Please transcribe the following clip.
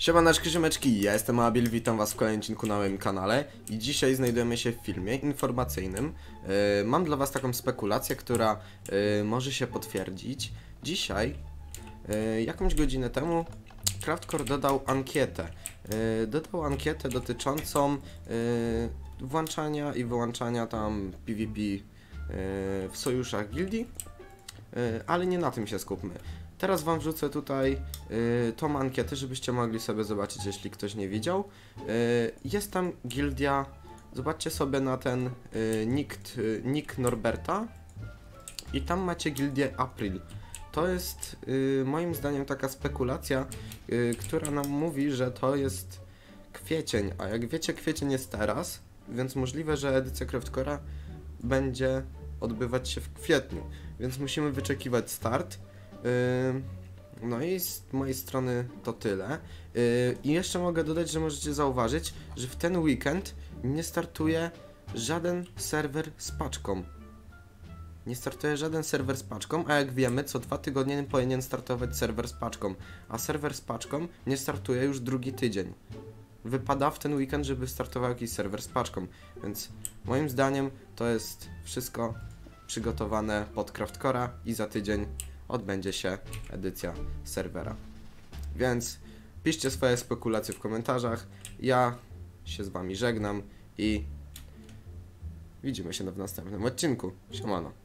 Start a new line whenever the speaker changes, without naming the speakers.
Siemaneczki, ziomeczki, ja jestem Abil, witam was w kolejnym odcinku na moim kanale i dzisiaj znajdujemy się w filmie informacyjnym. Mam dla was taką spekulację, która może się potwierdzić. Dzisiaj, jakąś godzinę temu, Craftcore dodał ankietę. Dotyczącą włączania i wyłączania tam PvP w sojuszach gildii, ale nie na tym się skupmy. Teraz wam wrzucę tutaj tą ankietę, żebyście mogli sobie zobaczyć, jeśli ktoś nie widział. Jest tam gildia, zobaczcie sobie na ten nick Norberta i tam macie gildię April. To jest moim zdaniem taka spekulacja, która nam mówi, że to jest kwiecień, a jak wiecie, kwiecień jest teraz, więc możliwe, że edycja Craftcore'a będzie odbywać się w kwietniu, więc musimy wyczekiwać start. No i z mojej strony to tyle. I jeszcze mogę dodać, że możecie zauważyć, że w ten weekend nie startuje żaden serwer z paczką. Nie startuje żaden serwer z paczką, a jak wiemy, co 2 tygodnie powinien startować serwer z paczką. A serwer z paczką nie startuje już drugi tydzień. Wypada w ten weekend, żeby startował jakiś serwer z paczką. Więc moim zdaniem to jest wszystko przygotowane pod Craftcore'a i za tydzień odbędzie się edycja serwera. Więc piszcie swoje spekulacje w komentarzach. Ja się z wami żegnam i widzimy się w następnym odcinku. Siemano.